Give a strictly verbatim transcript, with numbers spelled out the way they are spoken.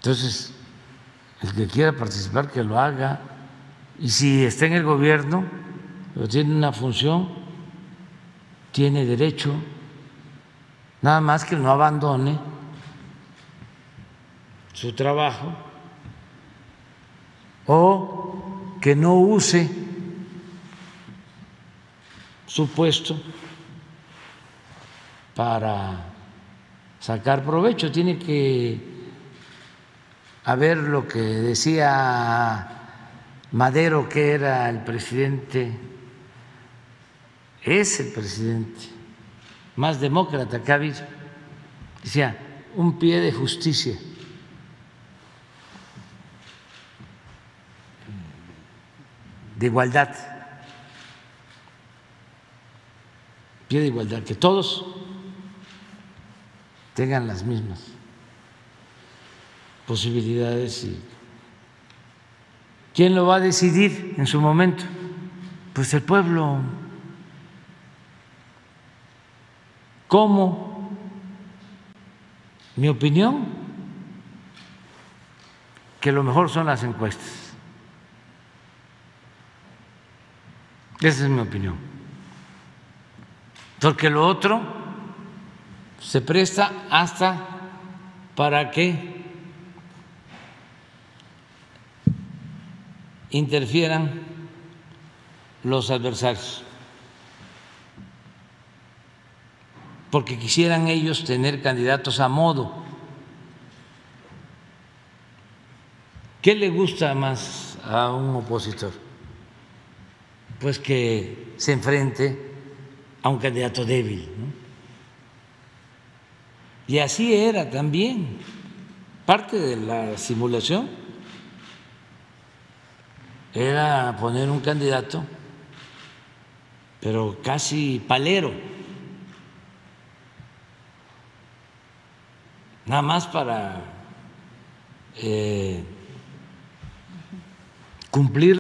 Entonces, el que quiera participar, que lo haga. Y si está en el gobierno, pero tiene una función, tiene derecho, nada más que no abandone su trabajo o que no use su puesto para sacar provecho. Tiene que haber lo que decía Madero, que era el presidente, es el presidente más demócrata que ha habido. Decía, un pie de justicia. De igualdad, pie de igualdad, que todos tengan las mismas posibilidades. Y ¿quién lo va a decidir en su momento? Pues el pueblo. ¿Cómo? Mi opinión, que lo mejor son las encuestas. Esa es mi opinión. Porque lo otro se presta hasta para que interfieran los adversarios, porque quisieran ellos tener candidatos a modo. ¿Qué le gusta más a un opositor? Pues que se enfrente a un candidato débil, ¿no? Y así era también parte de la simulación, era poner un candidato, pero casi palero, nada más para eh, cumplir